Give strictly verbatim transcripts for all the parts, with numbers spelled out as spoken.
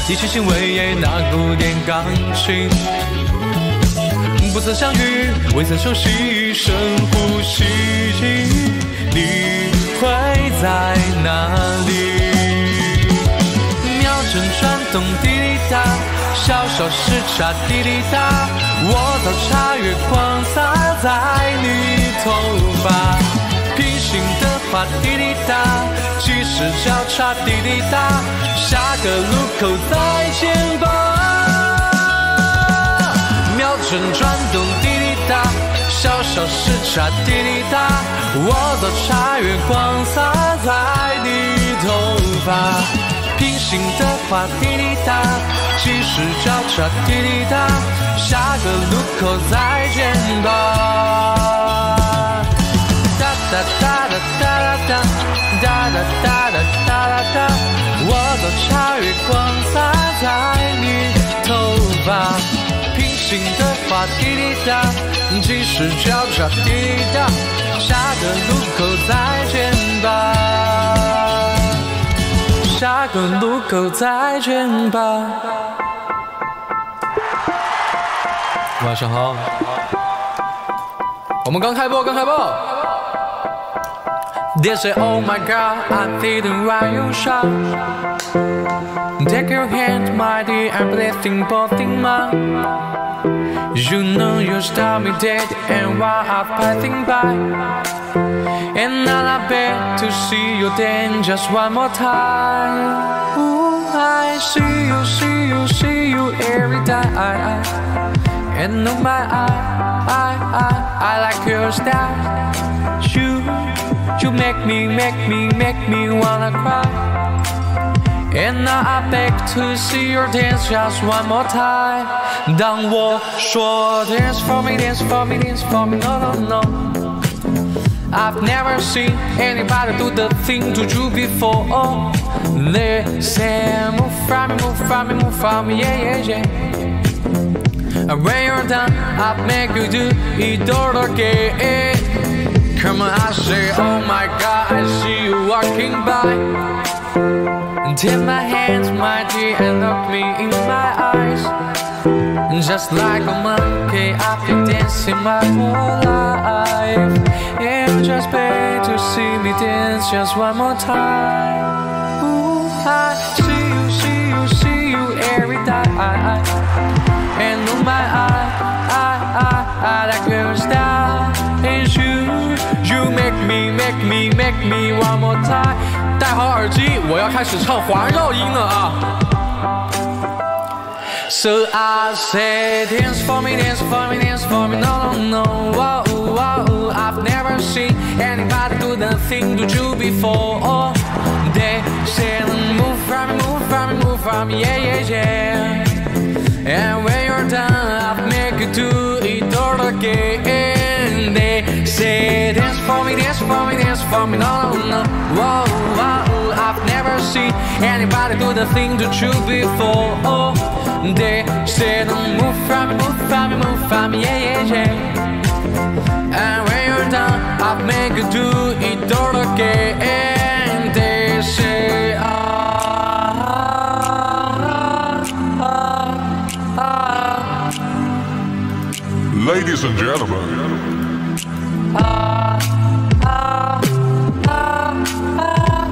一起欣慰那古典钢琴。不曾相遇，未曾熟悉，深呼吸，你会在哪里？秒针转动，滴滴答，小小时差，滴滴答。我早茶月光洒在你头发，平行的话，滴滴答，计时交叉，滴滴答。下个路口再见吧。秒针转动，滴滴答，小小时差，滴滴答。我早茶月光洒在你头发，平行的话，滴滴答，计时交叉，滴滴答。下个路口再见吧。哒哒哒哒哒哒哒哒哒哒哒哒哒。我早茶月光洒在你头发。平行的话，滴滴答，计时交叉，滴滴答。下个路口再见吧，下个路口再见吧。晚上好，我们刚开播，刚开播。They say, oh my God, I didn't write you shot. Take your hand, my dear, I'm blessing both in mine. You know you stop me dead and while I'm passing by. And now I beg to see you then just one more time. Ooh, I see you, see you, see you every time. And oh my, I, I, I, I like your style. You, you make me, make me, make me wanna cry. And now I beg to see your dance just one more time. 当我说 dance for me, dance for me, dance for me, no, no, no. I've never seen anybody do the thing to you before. Oh, they say move from me, move from me, move from me, yeah, yeah, yeah. And when you're done, I'll make you do it all again. Come on, I say, oh my God, I see you walking by. Take my hands, my dear, and look me in my eyes. Just like a monkey, I've been dancing my whole life. And just beg to see me dance just one more time. Ooh, I see you, see you, see you every time. And oh my, I, I, I, I like your style. And you, you make me, make me, make me one more time. 戴好耳机，我要开始唱环绕音了啊 ！So I say dance for me, dance for me, dance for me, no, no, no. Whoa, whoa, I've never seen anybody do the thing to you before. Oh, they say move from me, move from me, move from me, yeah, yeah, yeah. And when you're done, I'll make you do it all again. They say dance for me, dance for me, dance for me, no, no, no. Whoa, whoa, I've never seen anybody do the thing to you before. Oh, they say move from me, move from me, move from me, yeah, yeah, yeah. And when you're done, I'll make you do it all again. They say ah. Ladies and gentlemen, ah, ah, ah, ah,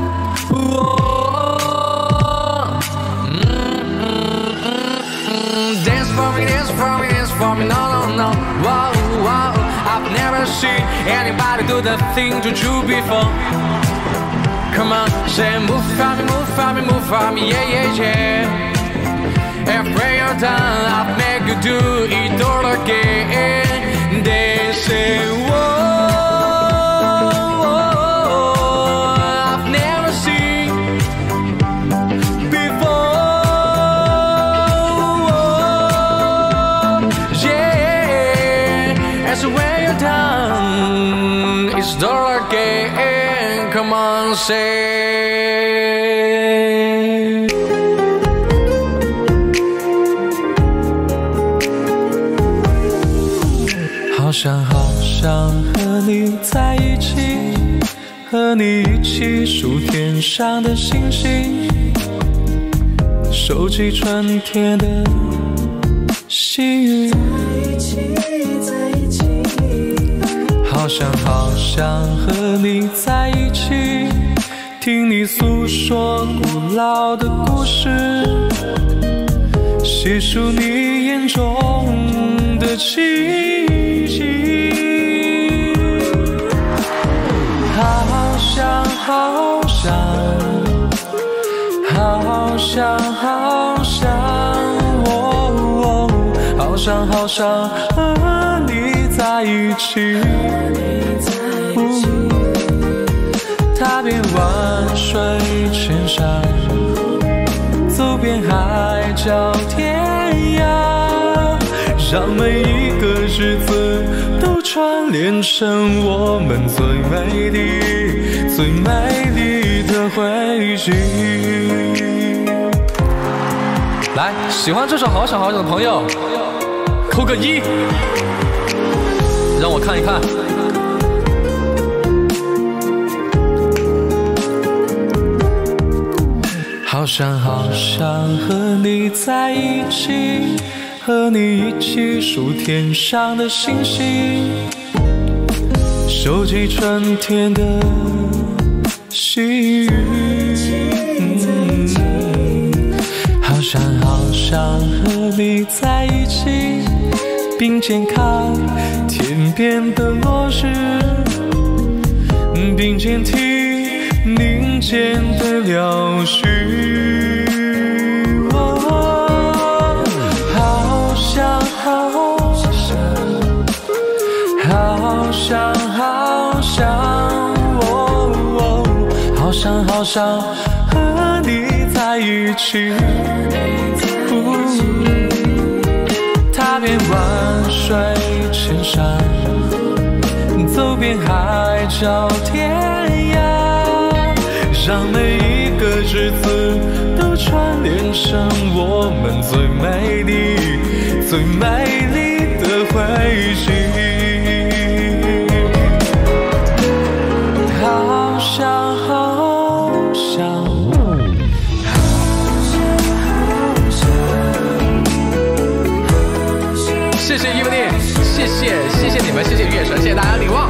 mm, mm, mm, dance for me, dance for me, dance for me, no, no, no. Whoa, whoa, I've never seen anybody do the thing to you before. Come on, say move from me, move from me, move from me, yeah, yeah, yeah. And when you're done, I'll make you do it all again. They say, whoa, whoa, I've never seen before. Yeah, and so when you're done, it's all again. Come on, say. 好想好想和你在一起，和你一起数天上的星星， 收集春天的细雨，好想好想和你在一起，听你诉说古老的故事，细数你眼中的奇迹。好想好想好想好想哦，好想好想和你在一起。踏遍万水千山，走遍海角天涯，让每一个日子都串联成我们最美丽、最美丽的回忆。来，喜欢这首《好想好想》的朋友，扣个一，让我看一看。好想好想和你在一起，和你一起数天上的星星，收集春天的细雨。嗯，好想好想和你在一起，并肩看天边的落日，并肩听林间的柳絮。好想好想哦哦，好想好想和你在一起。踏遍万水千山，走遍海角天涯，让每一个日子都串联成我们最美丽、最美丽的回忆。好想好想，谢谢伊芙丽，谢谢谢谢你们，谢谢月神，谢谢大家礼望。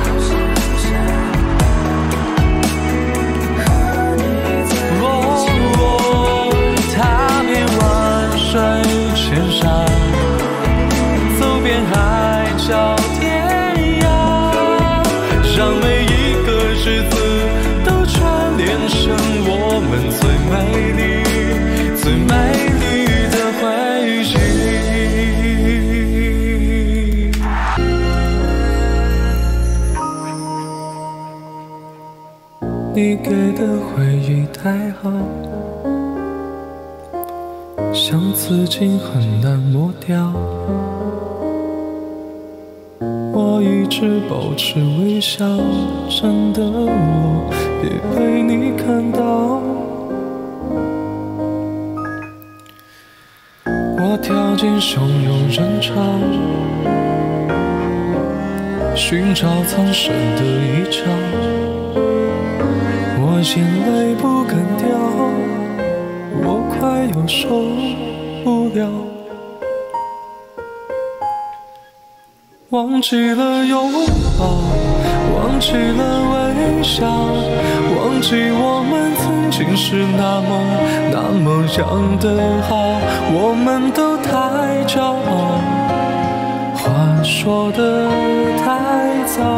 哦哦，踏遍万水千山，走遍海角天涯，让每一个日子都串联成我们最美丽、最美丽的回忆。你给的回忆太好，像刺青很难抹掉，我一直保持微笑，真的我别被你看到。我跳进汹涌人潮，寻找藏身的一角，我眼泪不敢掉，我快要受不了。忘记了拥抱，忘记了微笑，忘记我们曾经是那么那么样的好，我们都太骄傲，话说得太早。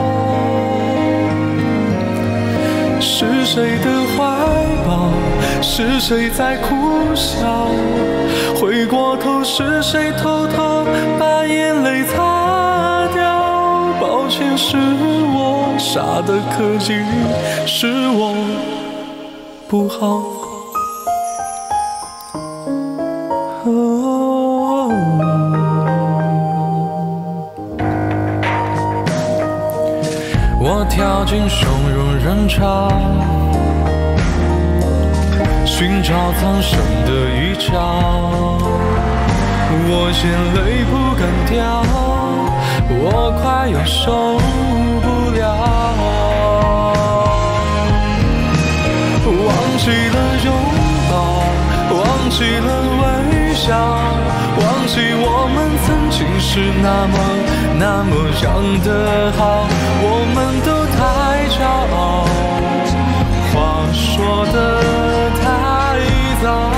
是谁的怀抱？是谁在哭笑？回过头，是谁偷偷把眼泪擦掉？抱歉，是我傻得可以，是我不好。哦，我跳进汹涌人潮，寻找藏身的一角，我眼泪不敢掉，我快要受不了。忘记了拥抱，忘忘记了微笑，忘记我们曾经是那么那么样的好，我们都太骄傲，话说得太早。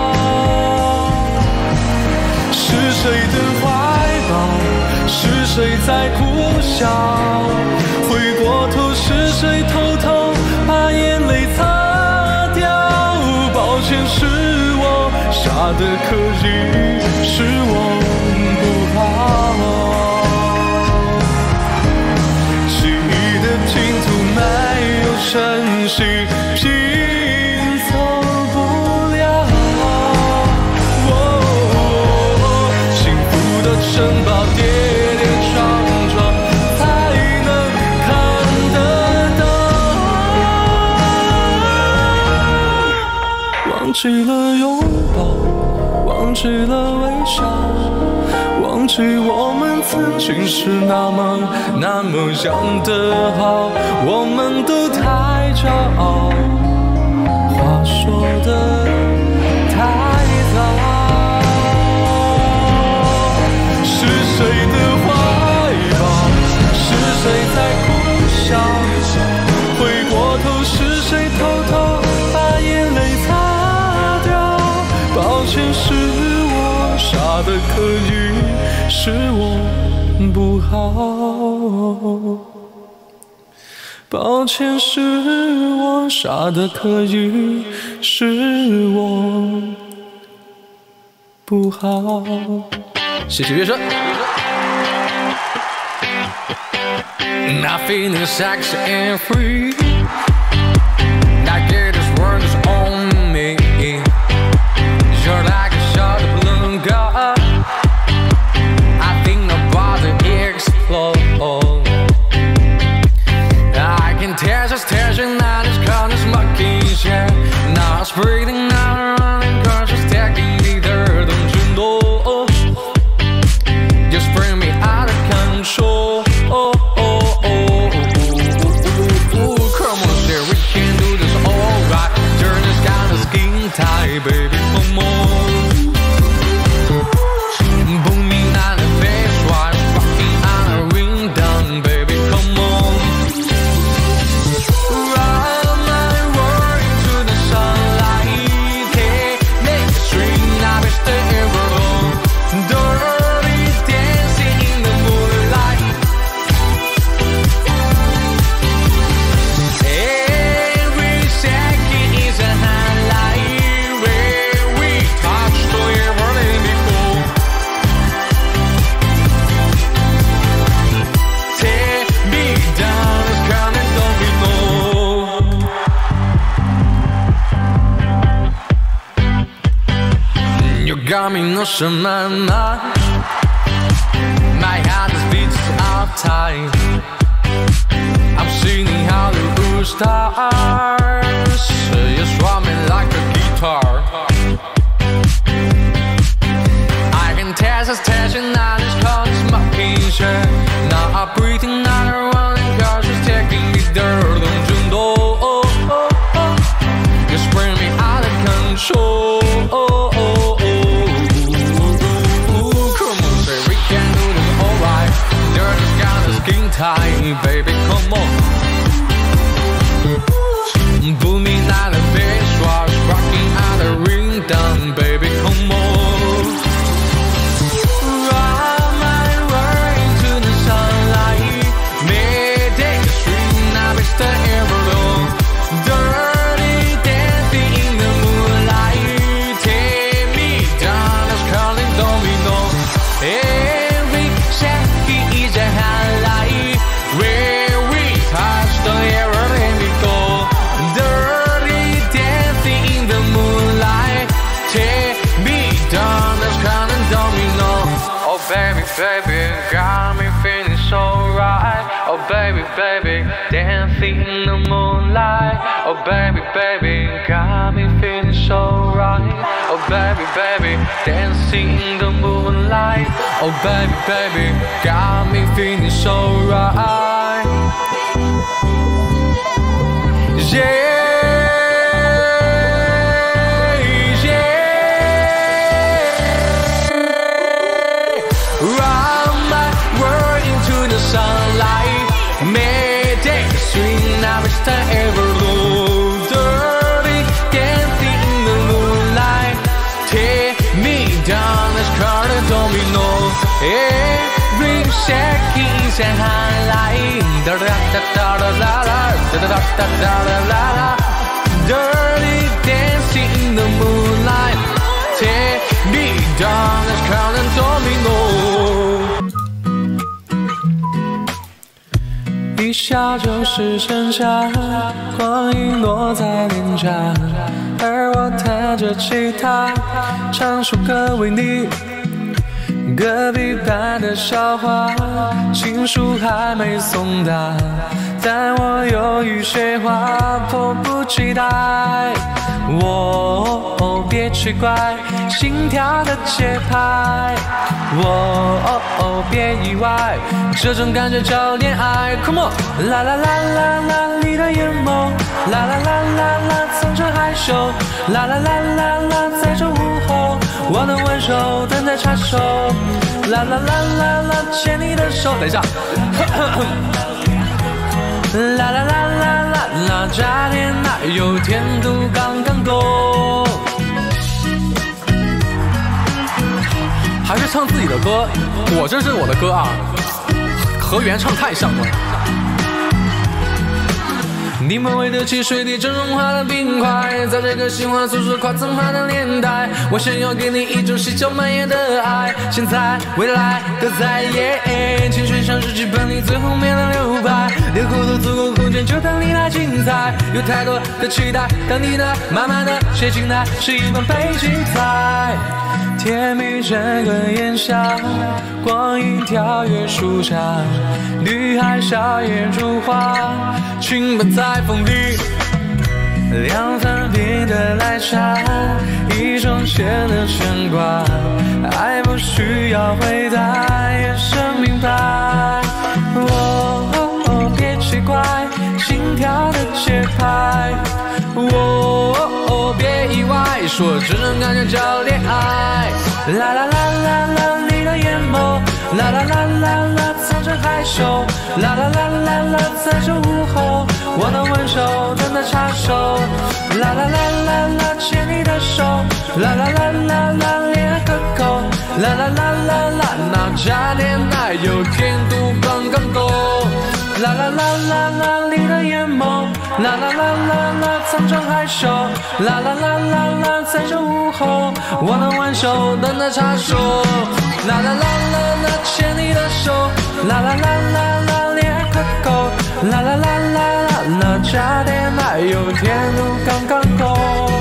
是谁的怀抱？是谁在苦笑？回过头，是谁偷偷把眼泪擦掉？抱歉，是我傻得可以，是我不好。记忆的拼图没有晨曦，拼凑不了。哦，幸福的城堡跌跌撞撞，才能看得到。忘记了拥抱，忘记了微笑，忘记我们曾经是那么那么样的好，我们都太骄傲，话说得太早。是谁的怀抱？是谁在苦笑？回过头，是谁偷偷把眼泪擦掉？抱歉，是我傻得可以，是我不好。抱歉，是我傻得可以，是我不好。谢谢乐声。Now feeling sexy and free, like this world is on me. You're like a shot of balloon girl. I think about to explode. I can taste this tension now, this kind of smoking shit. Now it's breathing out, running, cause it's taking me there, don't you know? Just bring me out of control. Oh, oh, oh, oh, oh, oh. Come on, there, we can do this alright. Turn this kind of skin tight, baby, come on. Booming on the bass, right? Rocking on a ring down, baby, come on. Ride my world into the sunlight. Hey, make the street, now it's the everyone. Dirty dancing in the moonlight. Every second is a highlight where we touch the everything before. Take me down, it's counting domino. You got me losing my mind. My heart is beating out time. I'm singing Hollywood stars. You're strumming like a guitar. I can taste this tension now, this called smoking shit. Now I'm breathing out around and cause it's taking me there, don't you know? Oh, oh, oh. Just bring me out of control. Oh, oh, oh. Ooh, come on, say we can do this alright. There's this kind of skin tight, baby, come on. Booming out the bass, rocking out the ring down, baby, come on. Ride my world into the sunlight. Midday street, now it's the everyone. Dirty dancing in the moonlight. Take me down, it's calling domino. Every second is a highlight where we touch the everything we go. Dirty dancing in the moonlight. Take me down, it's calling domino. Oh baby, baby, got me feeling so right. Oh baby, baby, dancing in the moonlight. Oh baby, baby, got me feeling so right. Oh baby, baby, dancing in the moonlight. Oh baby, baby, got me feeling so right. Yeah, yeah. time ever low. Dirty dancing in the moonlight. Take me down this crowded domino. Every second is a highlight. Da da da da da la la, da da da da da la la. Dirty dancing in the moonlight. Take me down this crowded domino. 一笑就是盛夏，光影落在脸颊，而我弹着吉他，唱首歌为你。隔壁班的笑话，情书还没送达，但我有一些话迫不及待。我、哦、别奇怪，心跳的节拍。我、哦、别意外，这种感觉叫恋爱。Come on， 啦啦啦啦啦，你的眼眸，啦啦啦啦啦，藏着害羞，啦啦啦啦啦，在这午后，我能挽手，等待插手，啦啦啦啦啦，牵你的手。等一下。啦啦啦啦啦啦，炸点奶油甜度刚刚够。还是唱自己的歌，我这是我的歌啊，和原唱太像了。你们为得起水滴蒸融化的冰块，在这个心花诉说夸曾化的年代，我想要给你一种细嚼慢咽的爱，现在未来都在演，情绪像是剧本里最后面的留白，留够的足够空间就等你来精彩，有太多的期待，当你的慢慢的写进来是一本悲剧在。甜蜜整个炎夏，光影跳跃树下，女孩笑靥如花，裙摆在风里。两三瓶的奶茶，一双线的牵挂，爱不需要回答，也是明白。哦哦，别奇怪，心跳的节拍。哦哦，别意外，说这种感觉叫恋爱。啦啦啦啦啦，你的眼眸，啦啦啦啦啦，藏着害羞，啦啦啦啦啦，在这午后，我能挽手，等待插手，啦啦啦啦啦，牵你的手，啦啦啦啦啦，恋爱可口，啦啦啦啦啦，那加点奶油，甜度刚刚够，啦啦啦啦啦，你的眼眸，啦啦啦啦啦，藏着害羞，啦啦啦啦啦，在这午后，我能挽手，等待插手，啦啦啦啦啦，牵你的手，啦啦啦啦啦，恋爱可口，啦啦啦啦啦啦，加点奶油，甜度刚刚够。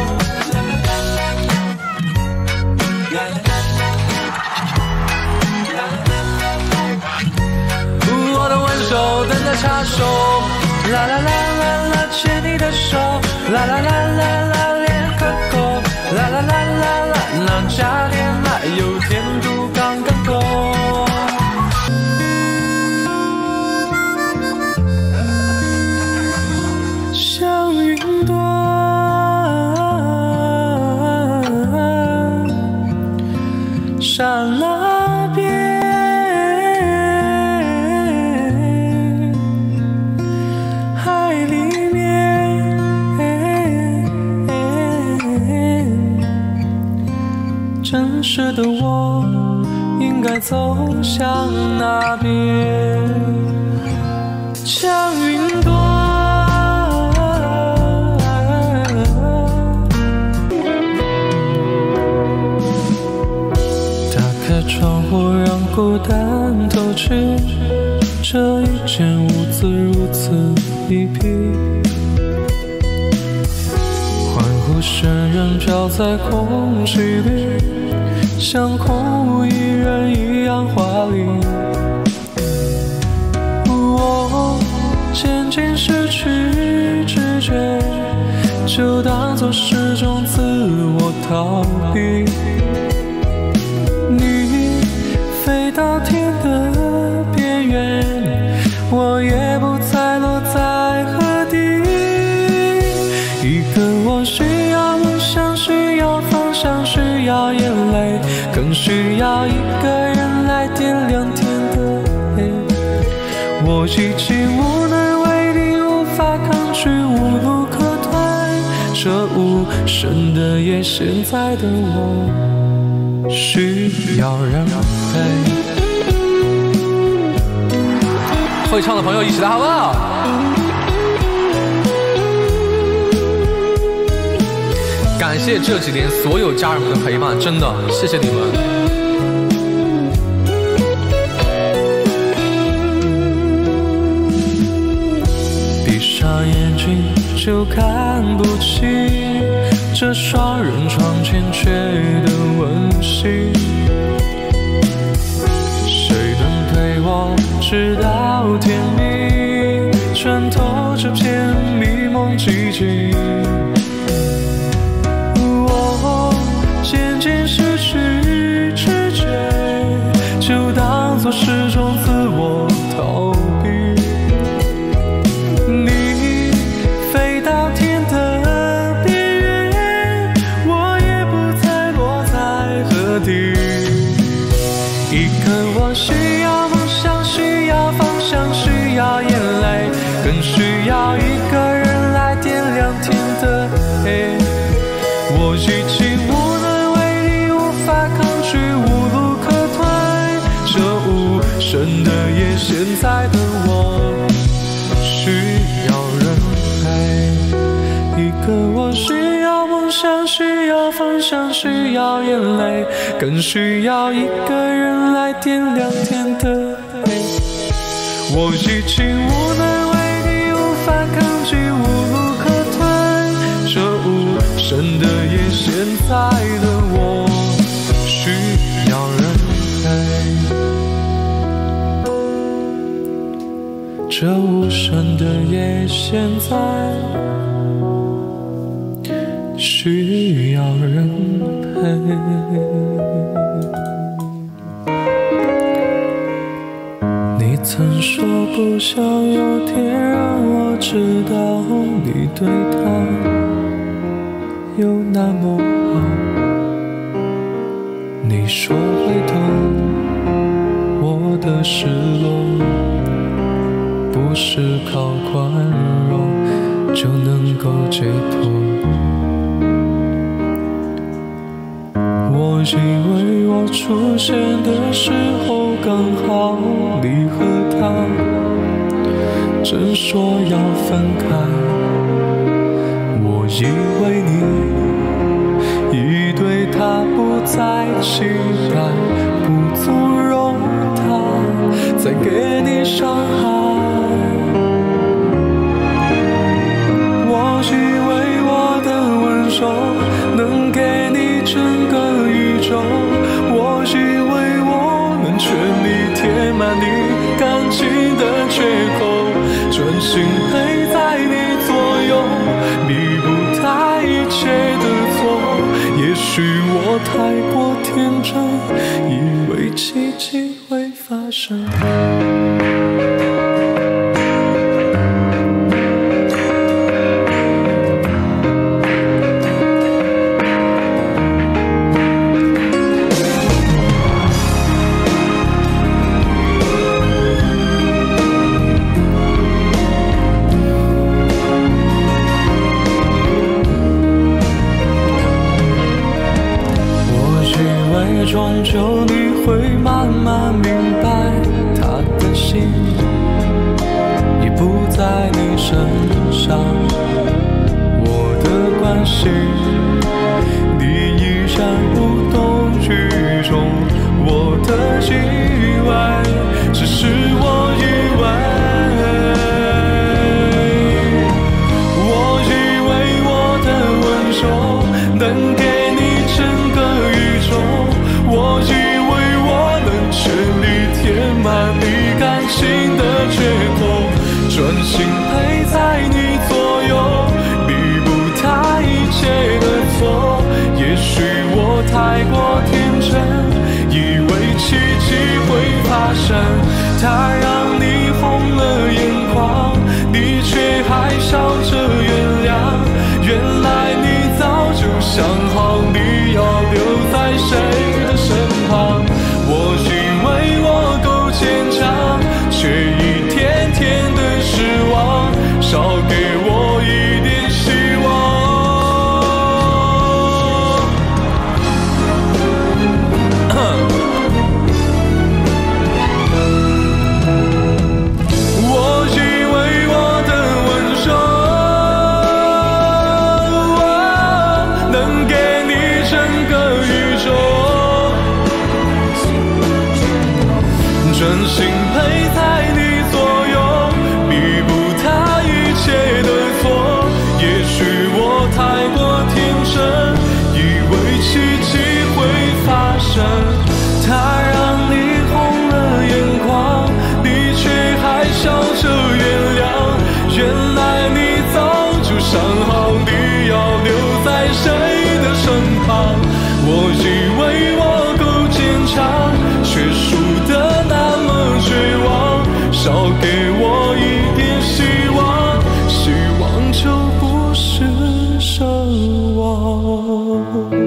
我的挽手，等待插手，啦啦啦啦啦，牵你的手，啦啦啦啦啦，恋爱可口，啦啦啦啦啦啦，加点奶油，甜度刚刚够。像云朵，刹那边。真实的我应该走向哪边？像云朵，打开窗户，让孤单透去。这一间屋子如此一僻，欢呼声仍飘在空气里。像空无一人一样华丽，我渐渐失去知觉，就当作是种自我逃避。你飞到天的边缘，我也不再落在河底。一个我需要梦想，需要方向，需要眼泪，更需要一个人来点亮天的黑。我已经无能为力，无法抗拒拒，无路可退。这无声的夜，现在的我需要人陪。会唱的朋友一起来好不好？感谢这几年所有家人们的陪伴，真的谢谢你们。闭上眼睛就看不清这双人床欠缺的温馨。我直到天明，穿透这片迷蒙寂静。我渐渐失去知觉，就当作是种自我逃避。你飞到天的边缘，我也不再落在河底。一刻我需要梦想，需要方向，需要眼泪，更需要一个人来点亮天的黑。我已经无能为力，无法抗拒，无路可退。这无声的夜，现在的我需要人陪。一个我需要梦想，需要方向，需要眼泪，更需要一个人来点亮天的黑。我已经无能为力，无法抗拒，无路可退。这无声的夜，现在的我需要人陪。这无声的夜，现在需要人陪。你曾说不想有天让我知道你对他有那么好。你说会懂我的失落，不是靠宽容就能够解脱。我以为我出现的时候刚好你和他正说要分开，我以为你已对他不再期待，不纵容他再给你伤害。我以为我的温柔能给你整个宇宙，我以为我能全力填满你感情的缺口，专心陪在你左右，弥补他一切的错。也许我太过天真，以为奇迹会发生。终究你会慢慢明白，他的心已不在你身上。我的关心你依然无动于衷，我的以为只是我以为，我以为我的温柔能给你整个宇宙，我以为我能全力填满你感情的缺口，专心陪在你左右，弥补他一切的错。也许我太过天真，以为奇迹会发生，他让你红了眼眶，你却还笑着原谅。原来你早就想好你要留在谁的身旁，我以为我够坚强，却一天天的失望，少给我真心陪在你左右，弥补他一切的错。也许我太过天真，以为奇迹会发生，他让你红了眼眶，你却还笑着原谅。原来你早就想好你要留在谁的身旁，我以为我够坚强，却输得那么绝望。少给我一点希望，希望就不是奢望。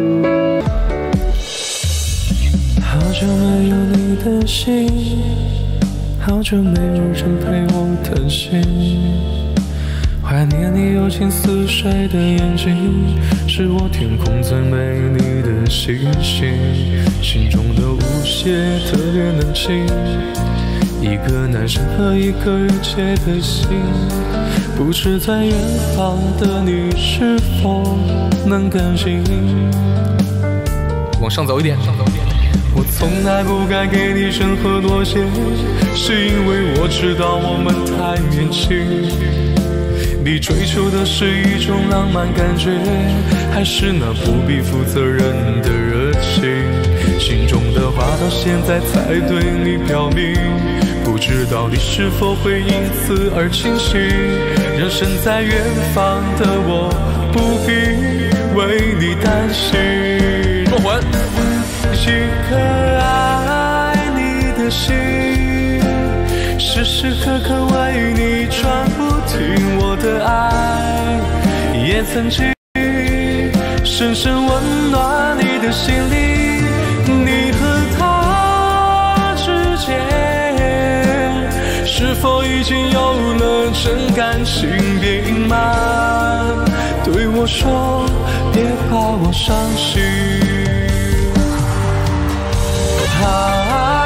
好久没有你的信，好久没有人陪我谈心，怀念你柔情似水的眼睛，是我天空最美丽的星星。心中的无邪特别能情，一个男生和一个御姐的心，不知在远方的你是否能感激。 往上走一点，上走一点。 我从来不该给你任何妥协，是因为我知道我们太年轻。你追求的是一种浪漫感觉，还是那不必负责任的热情？心中的话到现在才对你表明，不知道你是否会因此而清醒。人身在远方的我，不必为你担心。 落魂， 一颗爱你的心，时时刻刻为你转不停，我的爱也曾经深深温暖你的心灵。你和他之间是否已经有了真感情变满？对我说别怕我伤心。啊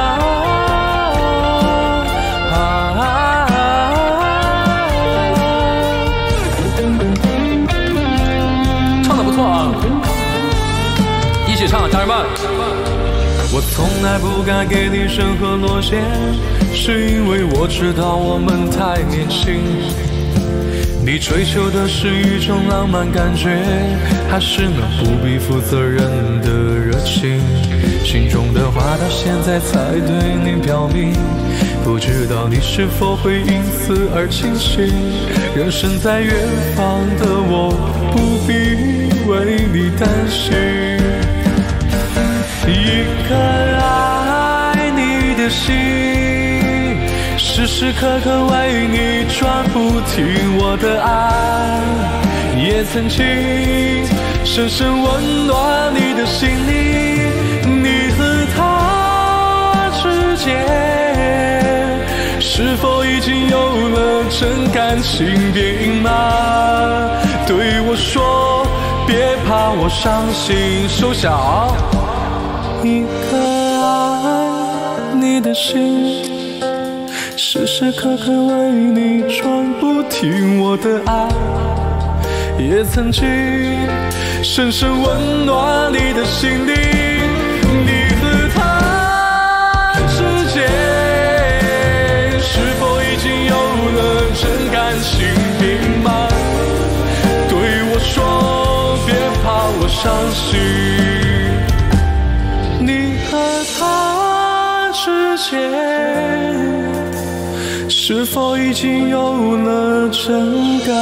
一起唱，家人们！ 我从来不该给你任何妥协，是因为我知道我们太年轻。你追求的是一种浪漫感觉，还是那不必负责任的热情？心中的话到现在才对你表明，不知道你是否会因此而清醒。人身在远方的我，不必为你担心。一颗爱你的心，时时刻刻为你转不停，我的爱也曾经深深温暖你的心灵。你和他之间是否已经有了真感情变满？对我说别怕我伤心。 收小一颗爱你的心，时时刻刻为你转不停，我的爱也曾经深深温暖你的心灵。你和他之间是否已经有了真感情变满？对我说别怕我伤心。你和他之间是否已经有了真感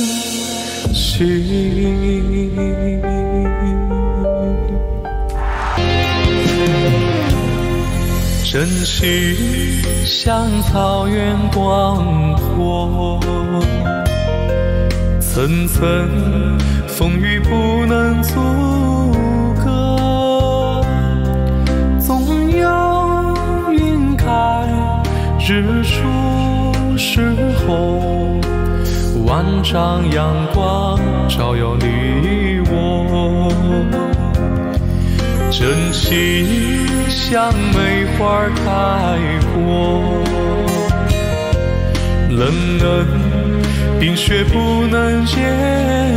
情？真心像草原广阔，层层风雨不能阻隔，总有云开日出时候，万丈阳光照耀你我。真心像梅花开过，冷冷冰雪不能淹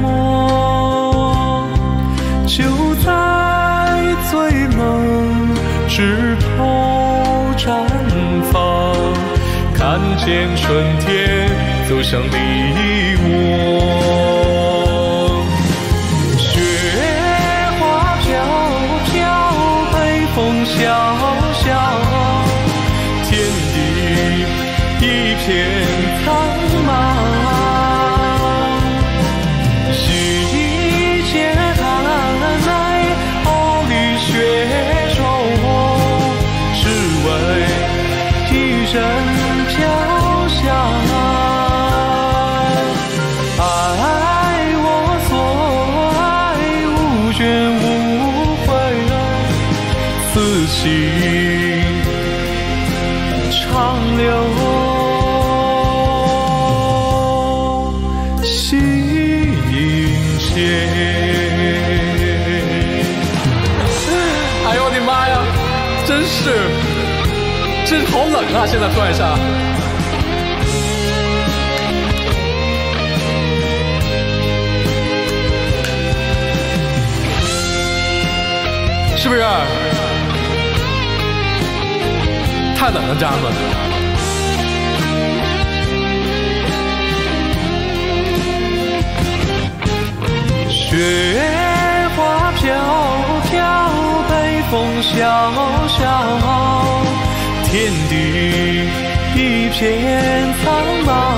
没，就在最梦枝头展看见春天走向你我。雪花飘飘，北风萧萧，天地一片苍茫。细节看来，毫厘雪中，只为一人飘香。爱我所爱，无怨无悔，此情长留。哎呦我的妈呀，真是，真是好冷啊！现在突然一下，是不是？太冷了，家人们。雪花飘飘，北风萧萧，天地一片苍茫。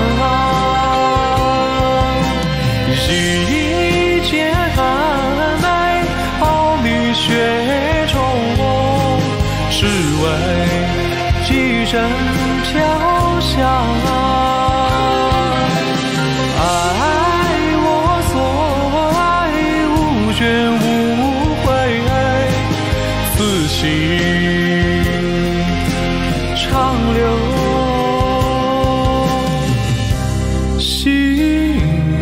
一剑寒来，毫厘雪中，只为一人飘香。无怨无悔，此情长留。心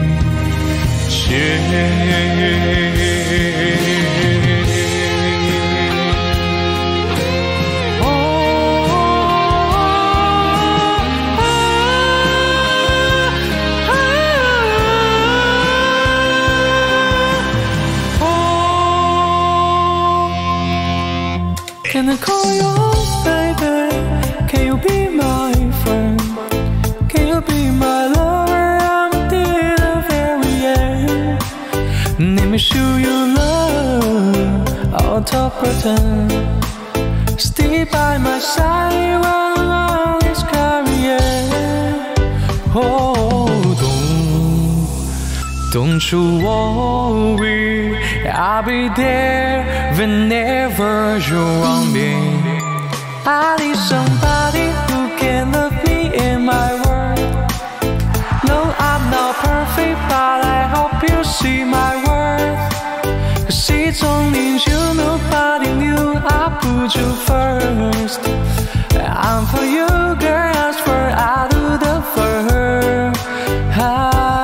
间。Can I call you baby? Can you be my friend? Can you be my lover until the very end? Let me show you love, out of pretend. Stay by my side while all is carrying. Oh, don't, don't you worry, I'll be there whenever you want me. I need somebody who can love me in my world. No, I'm not perfect, but I hope you see my worth. Cause it's only you, nobody knew I put you first. I'm for you, girl, that's where I do the first. I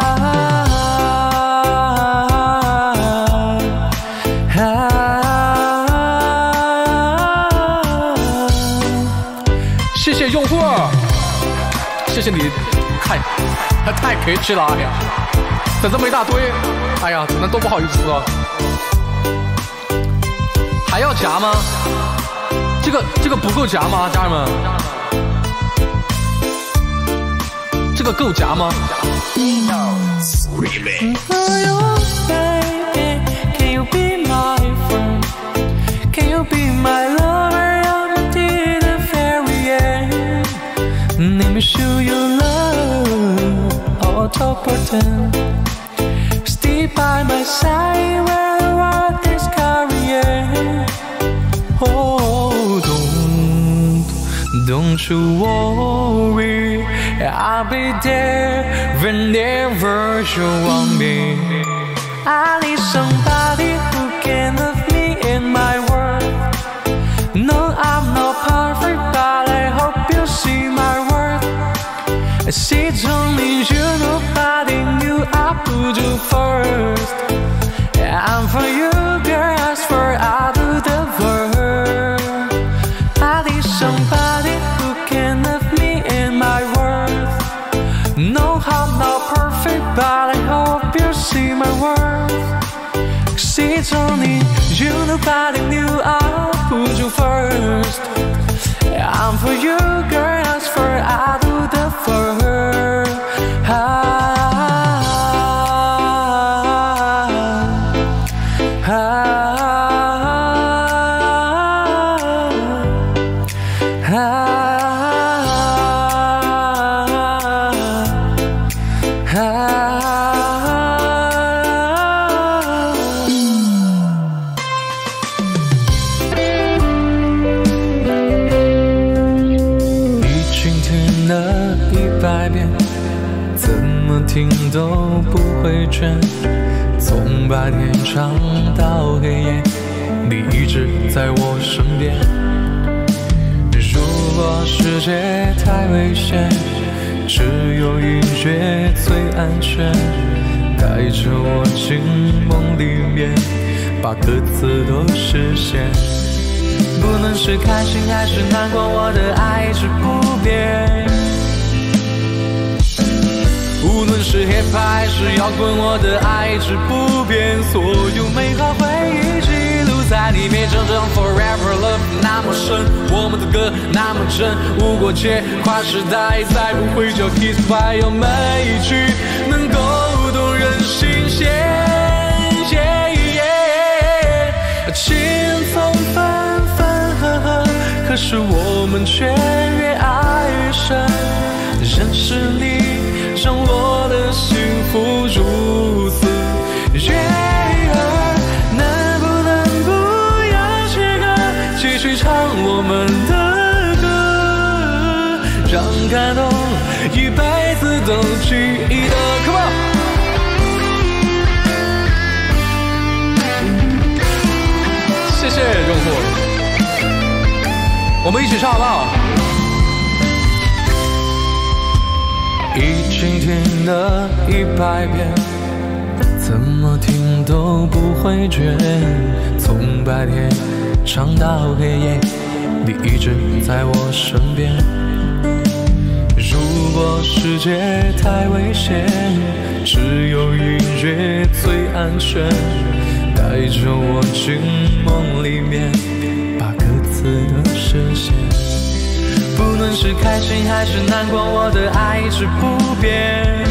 谢谢用户，谢谢你，太太太客气了，哎呀，整这么一大堆，哎呀，真的多不好意思啊！还要夹吗？这个这个不够夹吗，家人们？这个够夹吗？Let me show you love, auto pretend. Stay by my side where the world is carrying. Oh, don't, don't you worry, I'll be there whenever you want me. I need somebody who can love me in my world. No, I'm not perfect, but I hope you see my worth. It's only you, nobody knew I put you first. I'm for you, girl, that's where I do the work. I need somebody who can love me in my worth. No, I'm not perfect, but I hope you see my worth. Cause it's only you, nobody knew I put you first. I'm for you, girl, that's where I do the 都不会倦，从白天唱到黑夜，你一直在我身边。如果世界太危险，只有音乐最安全，带着我进梦里面，把歌词都实现。不论是开心还是难过，我的爱一直不变。无论是 hip hop 还是摇滚，我的爱一直不变。所有美好回忆记录在里面，整整 forever love 那么深，我们的歌那么真，无国界跨时代，再不会叫 kiss by， 有每一句能够动人心弦。yeah, yeah, 情从分分合合，可是我们却越爱越深。认识你让我的幸福如此悦耳，能不能不要切割，继续唱我们的歌，让感动一辈子都记得。 Come on， 谢谢用户，我们一起唱好不好？已经听了一百遍，怎么听都不会倦。从白天唱到黑夜，你一直在我身边。如果世界太危险，只有音乐最安全，带着我进梦里面，把歌词都实现。不论是开心还是难过，我的爱一直不变。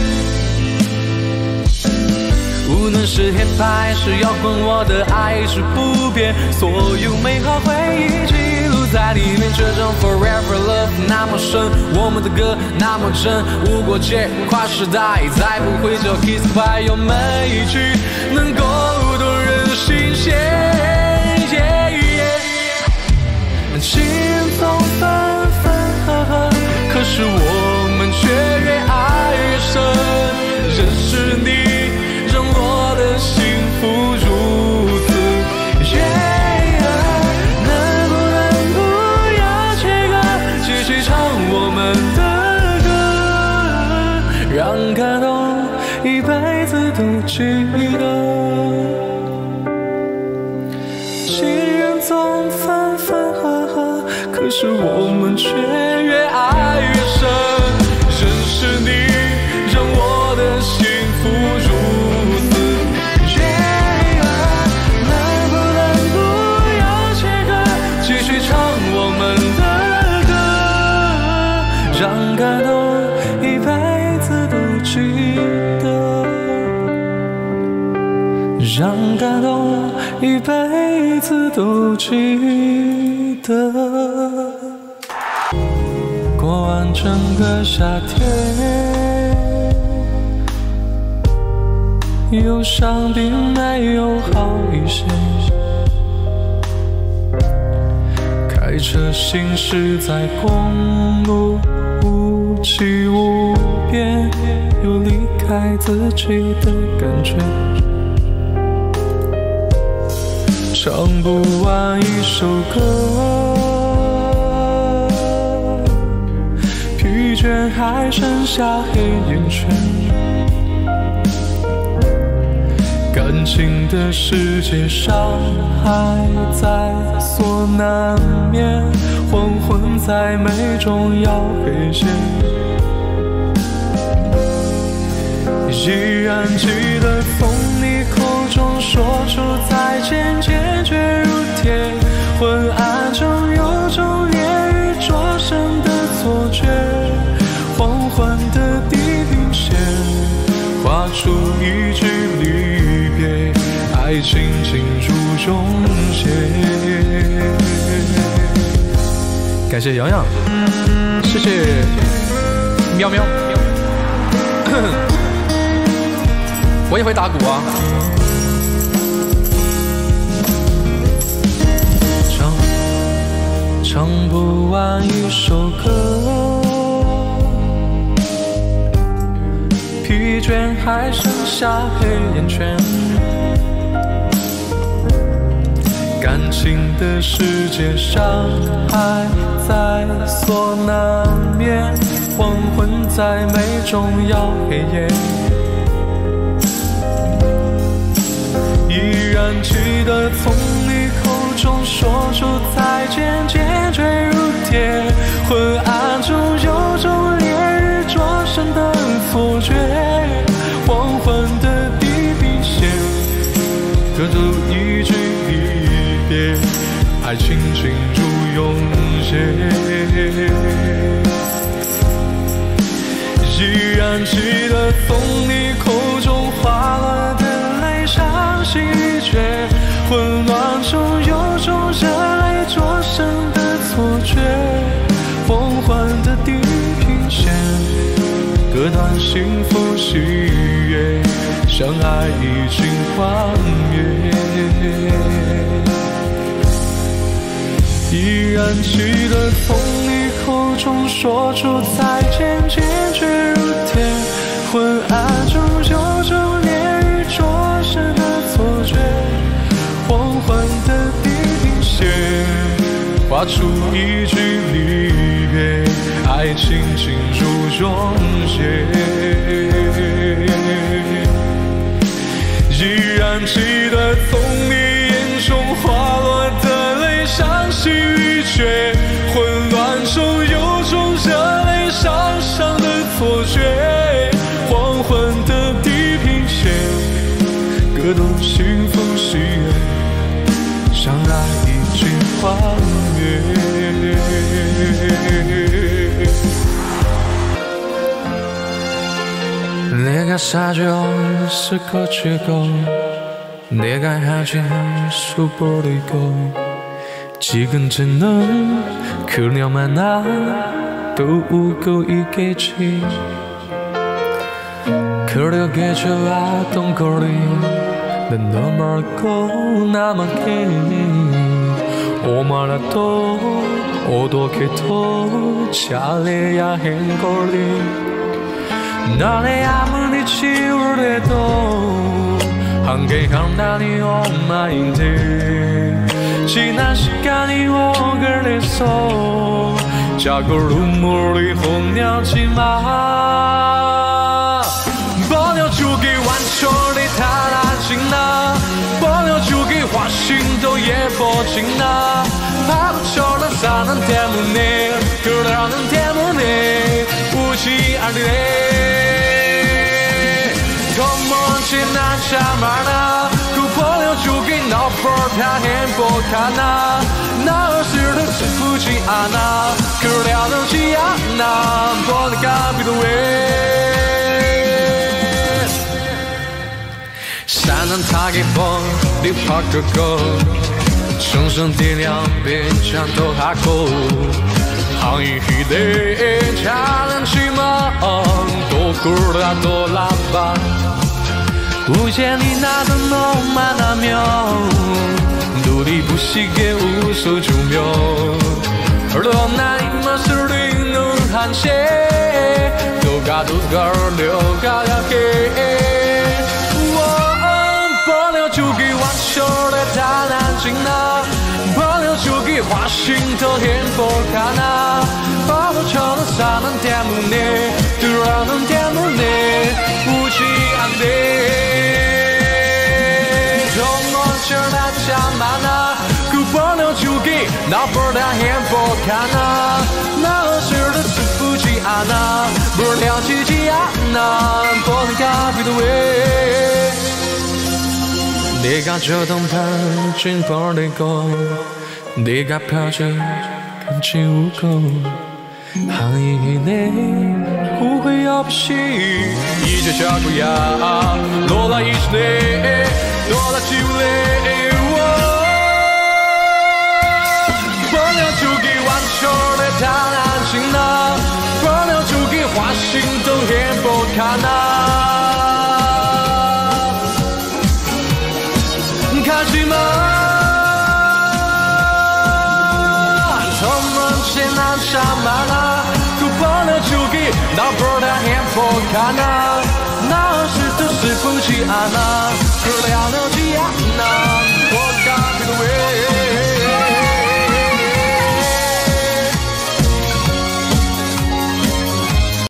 无论是 hip hop 还是摇滚，我的爱一直不变。所有美好回忆记录在里面，这种 forever love 那么深，我们的歌那么真，无国界跨时代，再不会叫 kiss by， 有每一句能够动人心弦。yeah, yeah, 情从分分合合，可是我们却越爱越深。认识你让我的幸福如此悦耳，能不能不要切割，继续唱我们的歌，让感动一辈子都记得。情人总分分合合，可是我们却越爱越深。认识你让我的幸福如此悦耳，能不能不要切割，继续唱我们的歌，让感动一辈子都记得，让感动一辈子都记得。过完整个夏天，忧伤并没有好一些。开车行驶在公路，无际无边，有离开自己的感觉。唱不完一首歌，疲倦还剩下黑眼圈。感情的世界上还在所难免，黄昏在眉中摇黑线。依然记得从你口中说出再见，坚决如铁。昏暗中有种言语灼身的错觉，黄昏的地平线画出一句离别，爱情进入溶解。感谢洋洋，谢谢喵喵。我也会打鼓啊。唱唱不完一首歌，疲疲倦，还剩下黑眼圈。感情的世界上还在所难免，黄昏再美终要黑夜。依然记得从你口中说出再见，坚决如铁，昏暗中有种烈日灼身的错觉。黄昏的地平线，隔着一句离别，爱情进入涌现。依然记得从你口中滑落的泪伤心欲绝，混乱中有种热泪灼身的错觉。梦幻的地平线，隔断幸福喜悦，相爱已经幻灭。依然记得从你口中说出再见，坚决如铁，昏暗中有种烈日灼身的错觉。黄昏的地平线，画出一句离别，爱情进入溶解。依然记得从你眼中滑落的泪伤心欲绝，混乱中有种热泪伤伤的错觉。黄昏的地平线，隔断幸福喜悦，相爱已经幻灭。 내가 사줄 거치고 내가 하질 수버리고 지금쯤은 그녀만 나도 웃고 있겠지. 그러게 좋았던 거리 난 너 말고 나만게 오마라도 어떻게 더 잘해야 한 거리. 너네 아무리 치우래도 한개 한단이 엄마인데 지난 시간이 오그래서 자꾸 눈물이 흘렸지만 버려주기 완전히 달라진 나 버려주기 훨씬 더 예뻐진 나 바보처럼 사는 때문에 그러는 때문에 우지 않으래. 겁먹지 난 참 많아 그 버려주기 너보다 행복하나 나을수록 슬프지 않아 그래야지 않아 보니까 필요해. 사는 타기 버리 바꾸고 청순 뛰면 빈잔도 하고 항의 희대에 잘했지만 또 그래도 라바 우연히 나도 너만 하면 눈이 부시게 웃어주며 넌 입맛을 잃는 한채 너가 누가 내가야 해. 버려주기 완전히 달라진 나 버려주기 훨씬 더 행복하나 바보처럼 사는 때문에 들어는 때문에 우지 않네. 정말 참 많아 그 버려주기 나보다 행복하나 나을수록 슬프지 않아 버려지지 않아 보니까 필요해. 네가 주던 반쯤 버리고 네가 펴준 지우고 항의네 후회 없이 잊으자고야 너나 잊네 너나 지울래. 버려주기 완전히 달라진 나 버려주기 훨씬 더 행복하나 가지마. 첫 번째 난 참 많아 그 버려주기 나보다 행복 我看啊，那是的是风起啊那，是了了起啊那，我看。